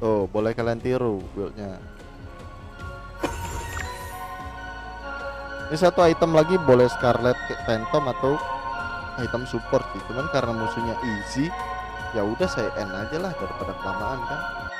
Oh, boleh kalian tiru buildnya. Ini satu item lagi boleh Scarlet Phantom atau item support sih. Cuman karena musuhnya easy, ya udah saya end aja lah daripada kelamaan kan.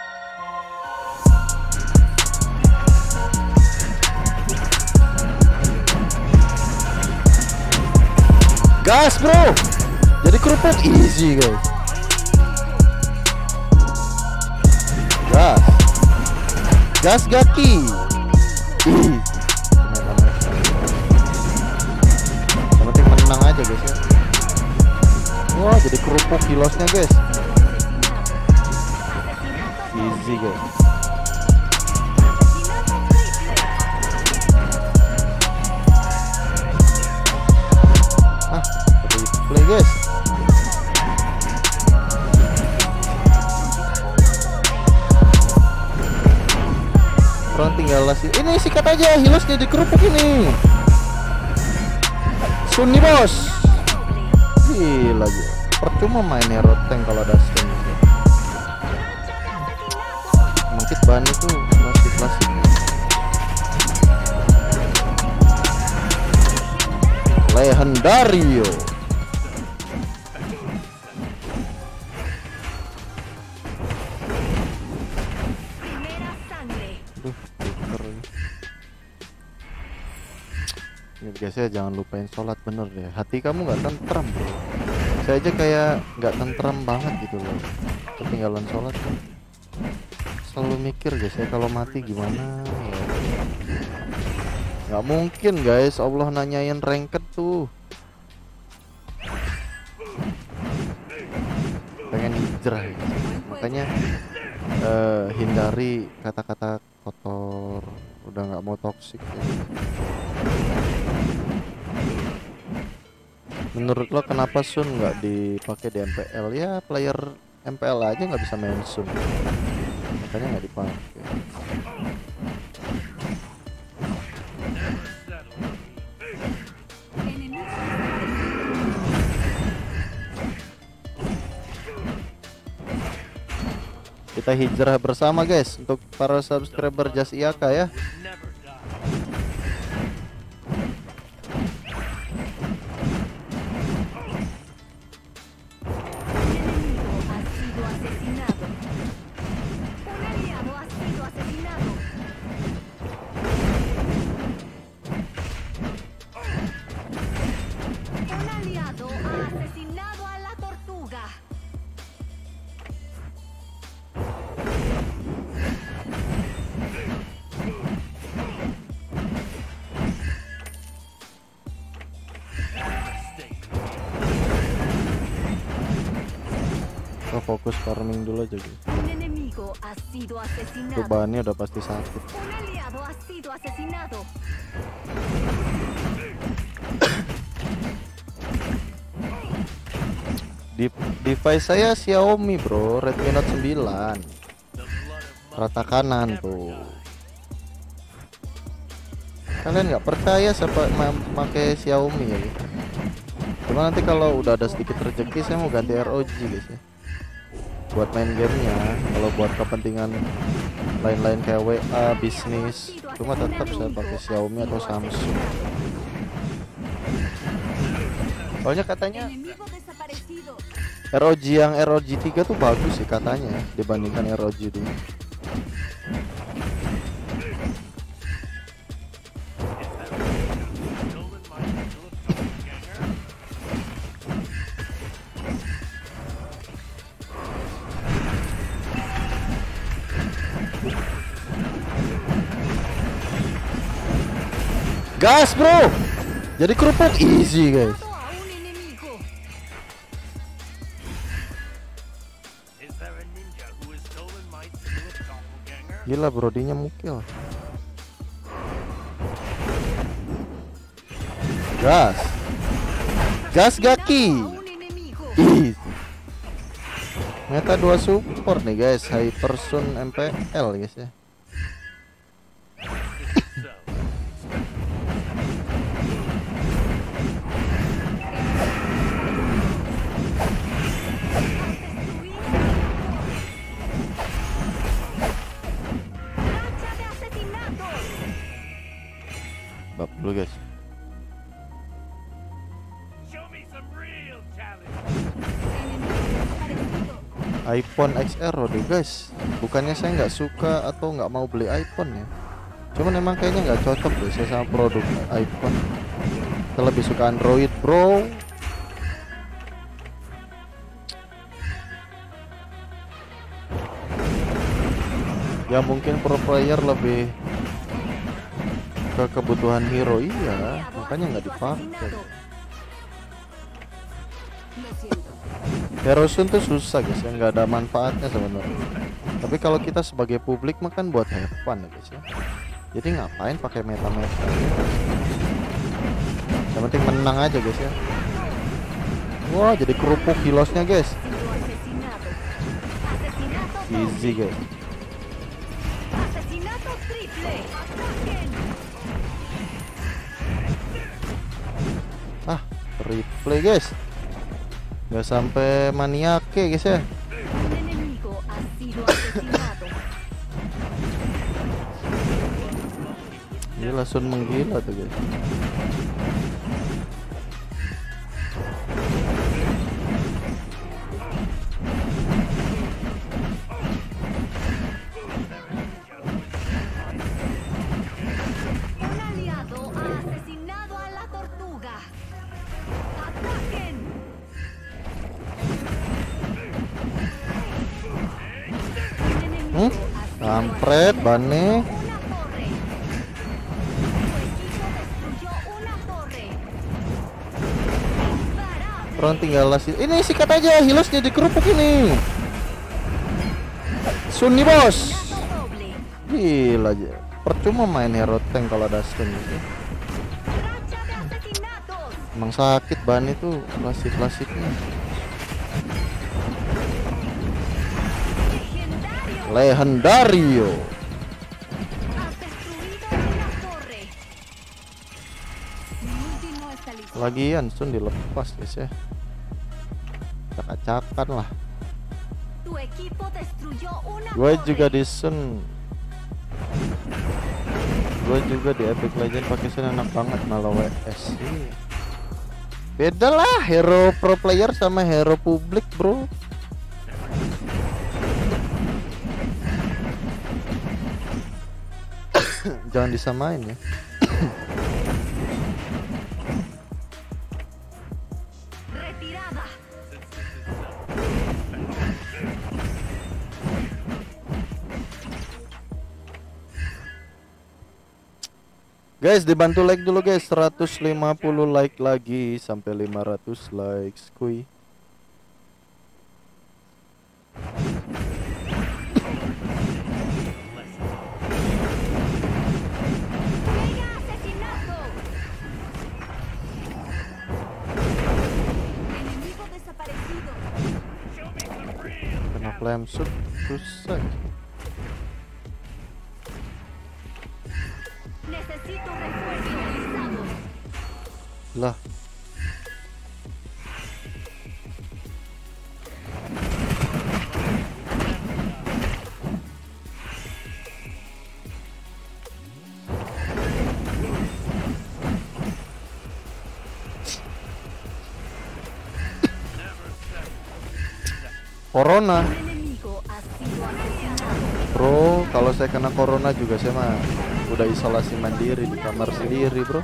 Gas bro, jadi kerupuk easy guys. Gas, gas gaki. Yang penting menang aja guys ya. Wah, jadi kerupuk kilosnya guys. Easy guys. Play guys. Orang tinggal ini sikat aja hilosnya di kerupuk ini. Sunni bos. Gila aja. Percuma main hero tank kalau ada stun. Mungkin bahan itu masih klasik. Legendario. Ini guys ya, jangan lupain sholat bener deh. Hati kamu nggak tentram bro. Saya aja kayak nggak tentram banget gitu loh. Ketinggalan sholat kan. Selalu mikir guys ya, kalau mati gimana ya. Nggak mungkin guys, Allah nanyain ranked tuh. Pengen hijrah ya. Makanya hindari kata-kata kotor. Udah nggak mau toksik ya. Menurut lo kenapa Sun nggak dipakai di MPL? Ya player MPL aja nggak bisa main Sun, makanya nggak dipakai. Kita hijrah bersama guys untuk para subscriber Just Iyaka ya. Fokus farming dulu aja gitu. Tuh bahannya udah pasti sakit. Device saya Xiaomi bro, Redmi Note 9 rata kanan tuh. Kalian nggak percaya siapa pakai Xiaomi ya gitu. Cuma nanti kalau udah ada sedikit rezeki saya mau ganti ROG guys ya, buat main gamenya. Kalau buat kepentingan lain-lain kayak WA, bisnis, cuma tetap saya pakai Xiaomi atau Samsung. Soalnya katanya ROG yang ROG 3 tuh bagus sih katanya dibandingkan ROG 2. Gas bro, jadi kerupuk easy guys. Gila brodinya mukil. Gas, gas gaki. Easy. Meta 2 support nih guys, Hypersun MPL guys ya. dulu guys. iPhone XR deh guys. Bukannya saya nggak suka atau nggak mau beli iPhone ya, cuman emang kayaknya nggak cocok deh saya sama produk iPhone. Saya lebih suka Android bro. Ya mungkin pro player lebih ke kebutuhan hero, iya makanya nggak dipakai. Hero Sun tuh susah guys ya, nggak ada manfaatnya sebenarnya. Tapi kalau kita sebagai publik makan buat have fun ya guys ya. Jadi ngapain pakai meta-meta? Yang penting menang aja guys ya. Wah jadi kerupuk hilosnya guys. Easy guys. Ah, replay guys. Nggak sampai maniake guys ya. Dia langsung menggila tuh guys. Kampret Bane. Orang tinggal ini sikat aja hilosnya di kerupuk ini. Sunni bos. Gila aja. Percuma main hero tank kalau ada stun gitu. Emang sakit Bane tuh klasik-klasiknya. Legendario. Lagian Sun dilepas guys ya. Cak-cakan lah. Gue juga di Sun. Gue juga di Epic Legend pakai Sun enak banget malah WS. Beda lah hero pro player sama hero publik bro. Jangan disamain ya. Guys, dibantu like dulu guys. 150 like lagi sampai 500 likes kuy. Kena flame shoot susah. Lah. Corona. Bro, kalau saya kena corona juga saya mah udah isolasi mandiri di kamar sendiri, bro.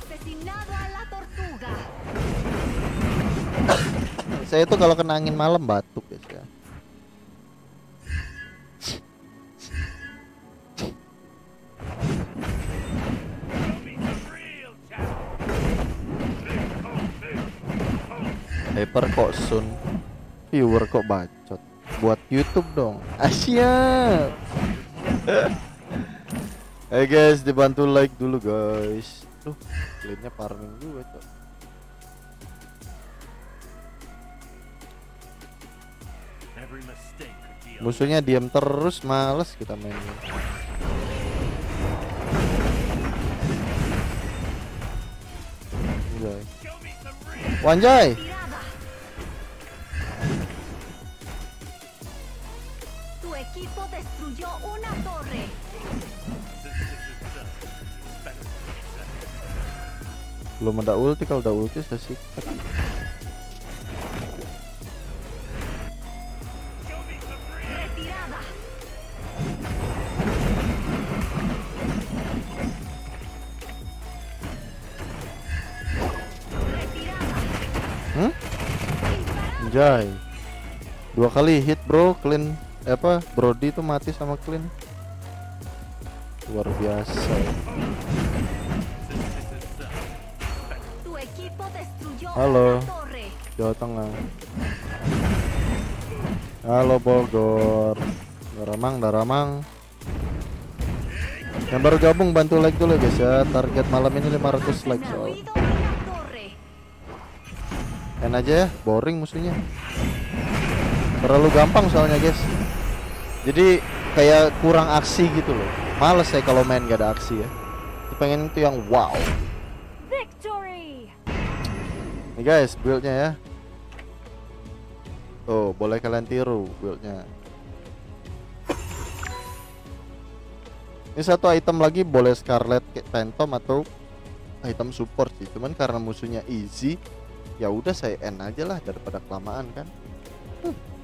Saya itu kalau kena angin malam batuk guys ya. Hyper kok Sun, viewer kok bacot. Buat YouTube dong. Asyik. Hey guys, dibantu like dulu guys. Tuh, cleannya farming juga tuh. Musuhnya diam terus, males kita mainnya. Wanjay. Belum ada ulti, kalau udah ulti saya sikat. Anjay. 2 kali hit bro, clean. Apa Brody itu mati sama clean. Luar biasa. Halo Jawa Tengah. Halo Bogor. Daramang. Yang baru gabung bantu like dulu guys ya. Target malam ini 500 like soal. Enak aja ya, boring musuhnya. Terlalu gampang soalnya guys. Jadi kayak kurang aksi gitu loh. Males saya kalau main gak ada aksi ya. Pengen itu yang wow. Nih guys buildnya ya. Tuh boleh kalian tiru buildnya. Ini satu item lagi boleh Scarlet Phantom atau item support sih. Cuman karena musuhnya easy, ya udah saya end aja lah daripada kelamaan kan.